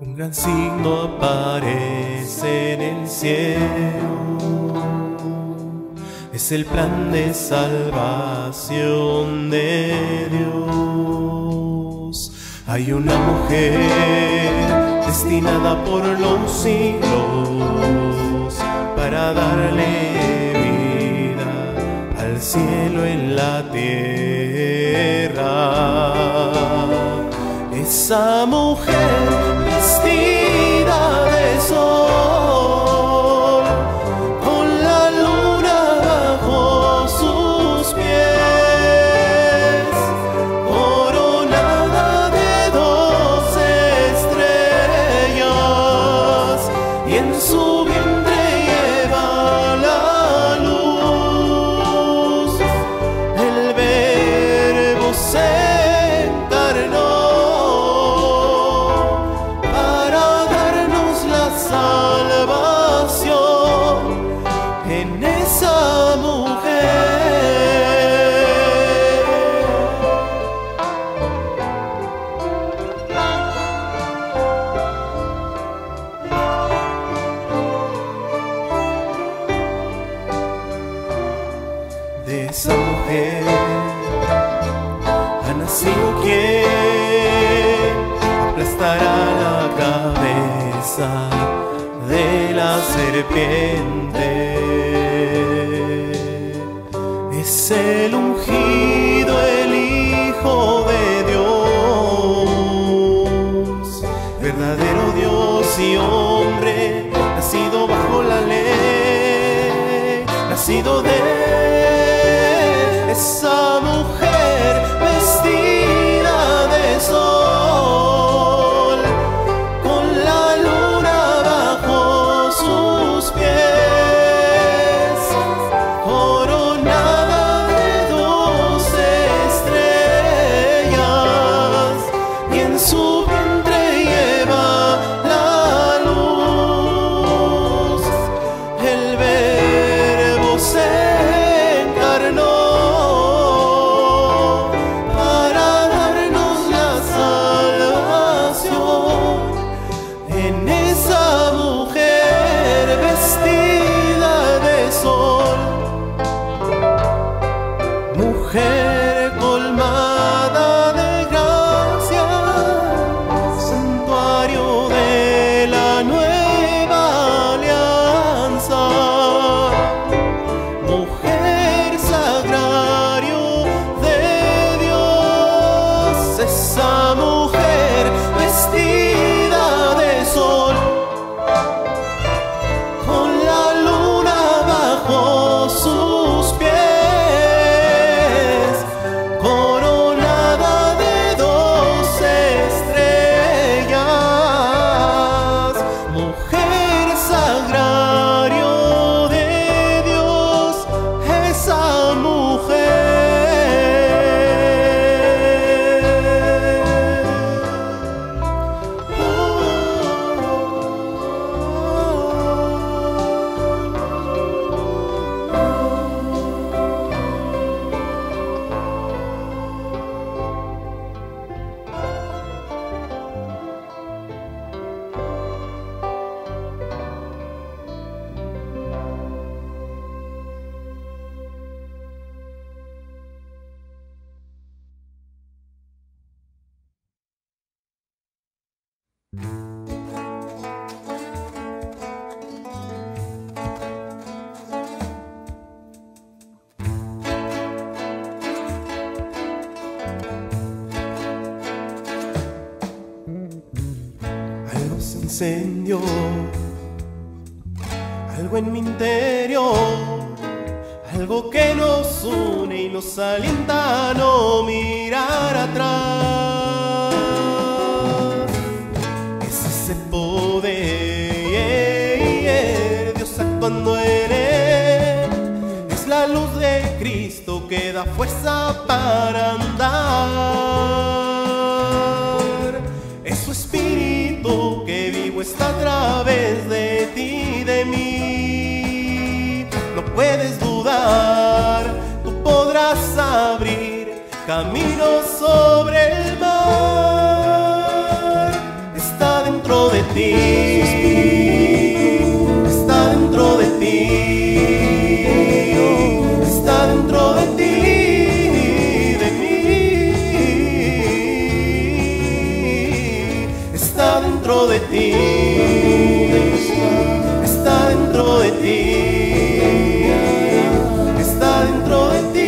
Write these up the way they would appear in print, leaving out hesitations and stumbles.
Un gran signo aparece en el cielo, es el plan de salvación de Dios. Hay una mujer destinada por los siglos para darle vida al cielo en la tierra. Esa mujer vestida de sol, con la luna bajo sus pies, coronada de 12 estrellas, y en su vientre lleva la luz. El Verbo se encarnó salvación en esa mujer. De esa mujer ha nacido quien aplastará la cabeza de la serpiente. Es el ungido, el Hijo de Dios, verdadero Dios y hombre, nacido bajo la ley, nacido de esa mujer vestida de sol, con la luna bajo sus pies, coronada de 12 estrellas, y en su vientre lleva la luz. El Verbo se encarnó para darnos la salvación en esa mujer vestida de sol. Mujer colmada de gracia, santuario de la nueva alianza. Mujer sagrario de Dios, esa mujer vestida de sol, con la luna bajo sus pies, coronada de 12 estrellas. Mujer sagrario de Dios, esa mujer. Algo se incendió, algo en mi interior, algo que nos une y nos alienta a no mirar atrás. Es ese poder, Dios actuando en él, es la luz de Cristo que da fuerza para andar. Es su espíritu que vivo está a través de ti y de mí. No puedes dudar, tú podrás abrir camino sobre el mar. Está dentro de ti, está dentro de ti, está dentro de ti, de mí, está dentro de ti, está dentro de ti, está dentro de ti.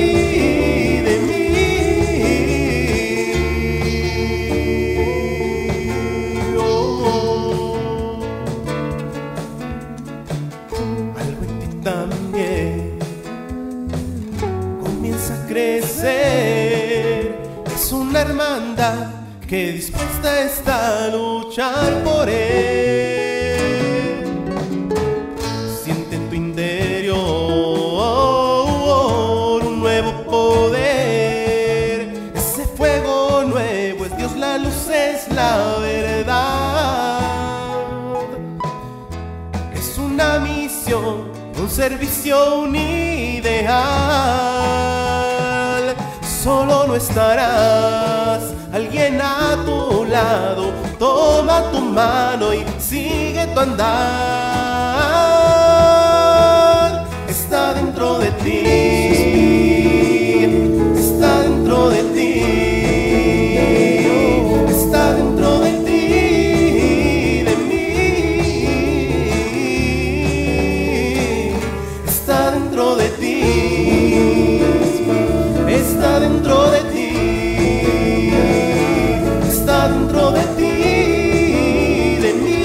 Es una hermandad que dispuesta está a luchar por él. Siente en tu interior un nuevo poder. Ese fuego nuevo es Dios, la luz es la verdad. Es una misión, un servicio, un ideal. Solo no estarás, alguien a tu lado toma tu mano y sigue tu andar. Está dentro de ti, está dentro de ti, está dentro de ti, de mí, está dentro de ti. Está dentro de ti, está dentro de ti, de mí.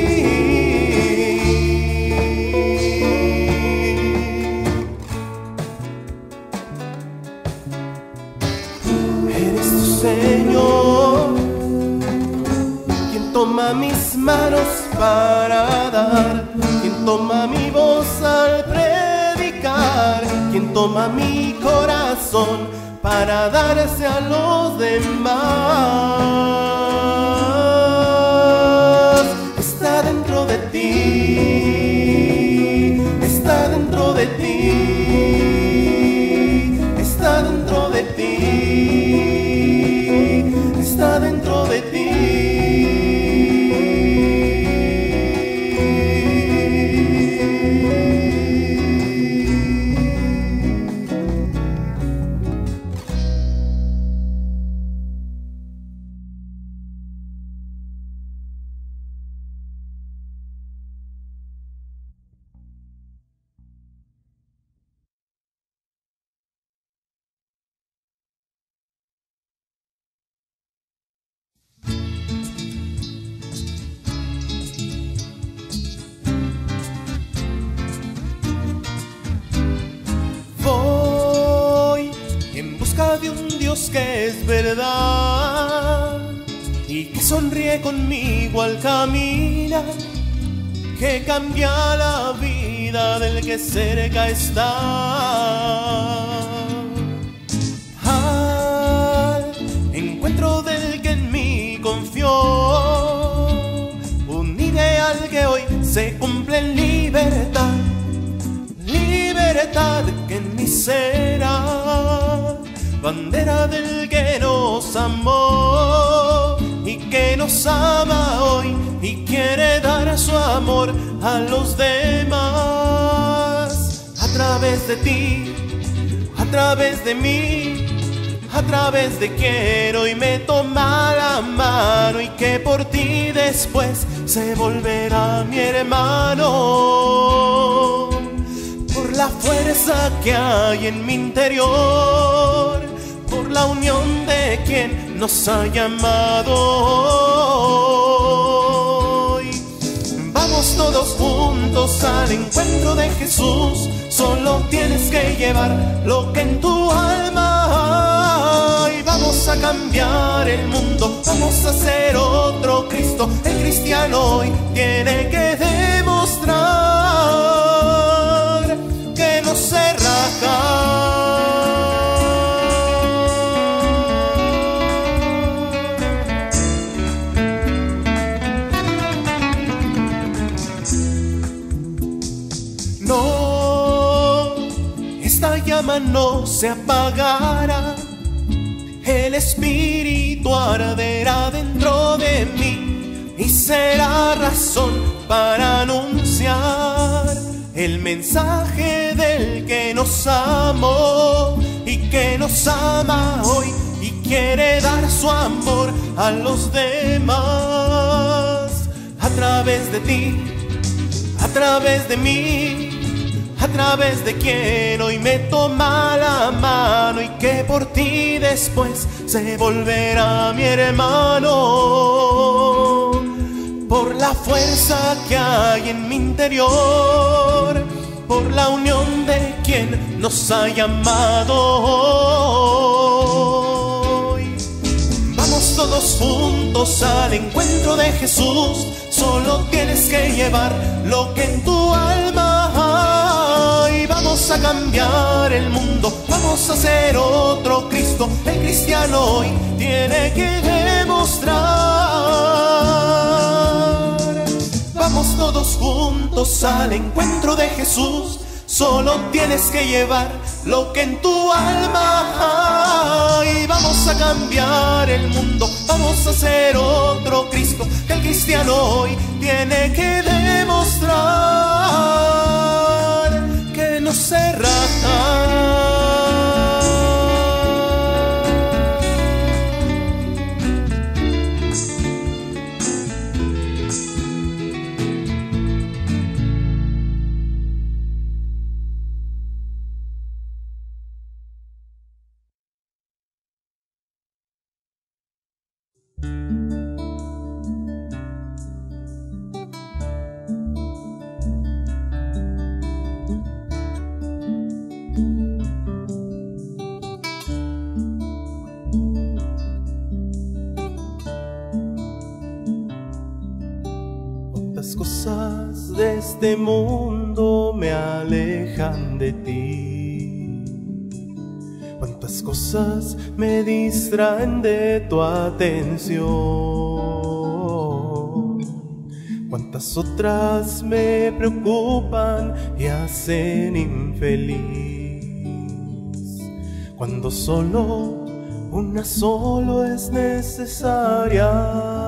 Eres tu Señor, quien toma mis manos para dar, quien toma mi voz al predicar, quien toma mi corazón para darse a los demás. Está dentro de ti, está dentro de ti, está dentro de ti, está dentro de ti. De un Dios que es verdad y que sonríe conmigo al caminar, que cambia la vida del que cerca está. Al encuentro del que en mí confió, un ideal que hoy se cumple en libertad, libertad que en mí será bandera del que nos amó y que nos ama hoy y quiere dar su amor a los demás. A través de ti, a través de mí, a través de quien hoy me toma la mano y que por ti después se volverá mi hermano. Por la fuerza que hay en mi interior, por la unión de quien nos ha llamado hoy. Vamos todos juntos al encuentro de Jesús. Solo tienes que llevar lo que en tu alma hay. Vamos a cambiar el mundo, vamos a ser otro Cristo. El cristiano hoy tiene que demostrar que no se raja. No, esta llama no se apagará, el Espíritu arderá dentro de mí y será razón para anunciar el mensaje del que nos amó y que nos ama hoy y quiere dar su amor a los demás. A través de ti, a través de mí, a través de quien hoy me toma la mano y que por ti después se volverá mi hermano. Por la fuerza que hay en mi interior, por la unión de quien nos ha llamado hoy. Vamos todos juntos al encuentro de Jesús. Solo tienes que llevar lo que en tu alma hay. Vamos a cambiar el mundo, vamos a ser otro Cristo. El cristiano hoy tiene que demostrar. Vamos todos juntos al encuentro de Jesús. Solo tienes que llevar lo que en tu alma hay. Vamos a cambiar el mundo, vamos a ser otro Cristo. Que el cristiano hoy tiene que demostrar que no se raja. Cuántas cosas de este mundo me alejan de ti, cuántas cosas me distraen de tu atención, cuántas otras me preocupan y hacen infeliz, cuando solo una solo es necesaria.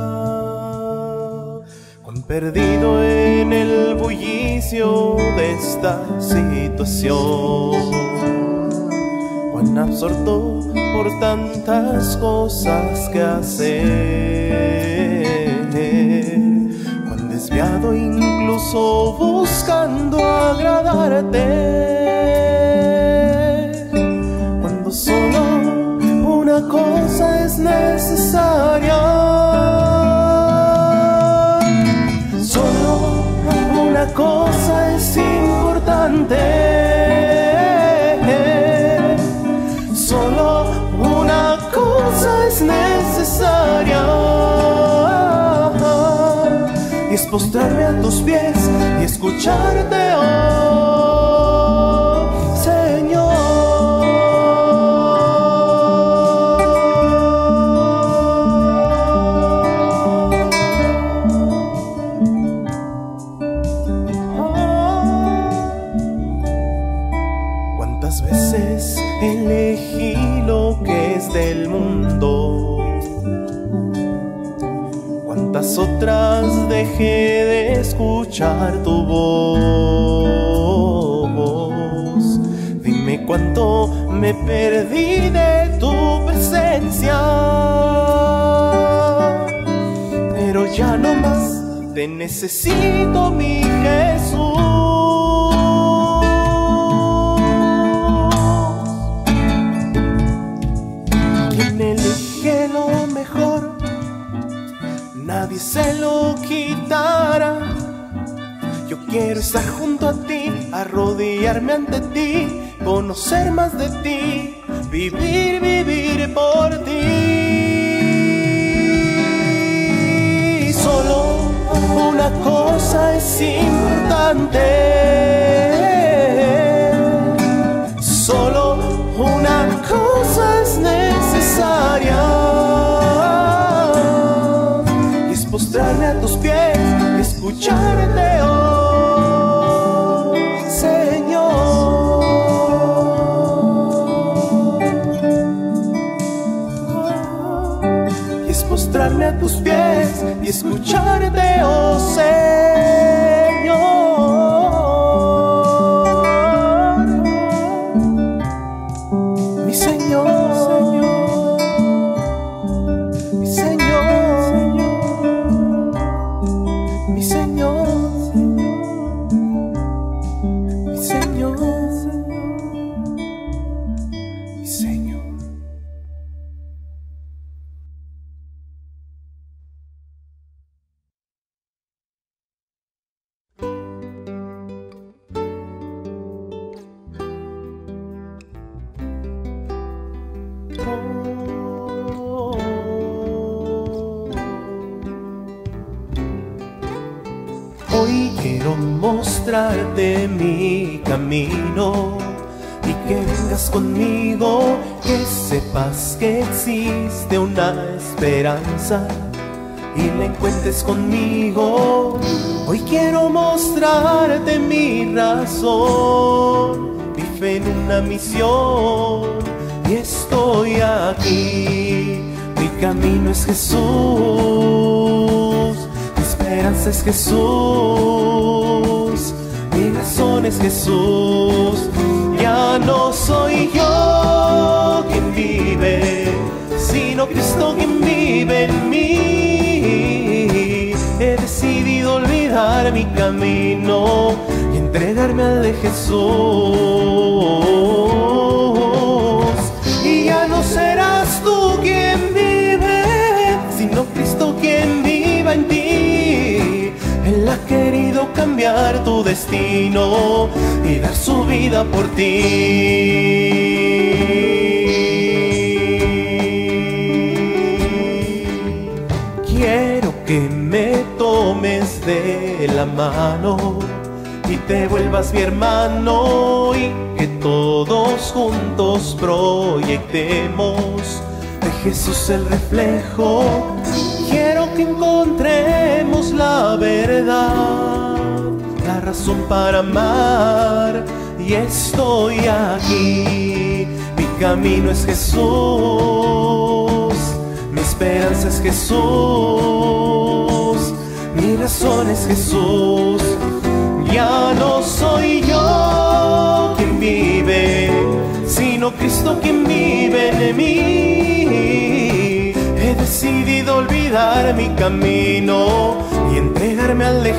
Perdido en el bullicio de esta situación, cuán absorto por tantas cosas que hacer, cuán desviado incluso buscando agradarte, cuando solo una cosa es necesaria. Una cosa es importante, solo una cosa es necesaria, y es postrarme a tus pies y escucharte, oh Señor. Elegí lo que es del mundo, cuántas otras dejé de escuchar tu voz. Dime cuánto me perdí de tu presencia, pero ya no más te necesito, mi Jesús. Elige lo mejor, nadie se lo quitará. Yo quiero estar junto a ti, arrodillarme ante ti, conocer más de ti, vivir, vivir por ti. Solo una cosa es importante, solo una cosa es necesaria, y es postrarme a tus pies y escucharte, oh Señor. Y es postrarme postrarme a tus pies y escucharte, oh Señor, mi Señor, mi Señor, mi Señor, mi Señor, mi Señor. Hoy quiero mostrarte mi camino y que vengas conmigo, que sepas que existe una esperanza y la encuentres conmigo. Hoy quiero mostrarte mi razón, mi fe en una misión, y estoy aquí. Mi camino es Jesús, mi esperanza es Jesús, mi razón es Jesús. Ya no soy yo quien vive, sino Cristo quien vive en mí. He decidido olvidar mi camino y entregarme al de Jesús. Y ya no serás tú quien vive, sino Cristo quien viva en ti. Él ha querido cambiar tu destino y dar su vida por ti. Quiero que me tomes de la mano y te vuelvas mi hermano, y que todos juntos proyectemos de Jesús el reflejo. Quiero que encontremos la verdad, la razón para amar, y estoy aquí. Mi camino es Jesús, mi esperanza es Jesús, mi razón es Jesús. Ya no soy yo quien vive, sino Cristo quien vive en mí. He decidido olvidar mi camino y entregarme al de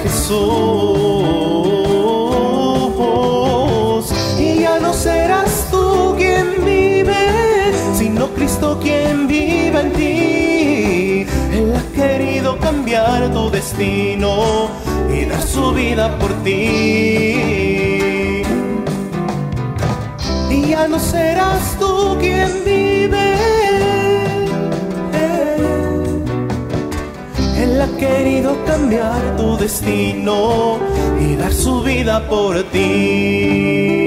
Jesús. Y ya no serás tú quien vive, sino Cristo quien vive en ti. Él ha querido cambiar tu destino y dar su vida por ti. Y ya no serás tú quien vive, Él ha querido cambiar tu destino y dar su vida por ti.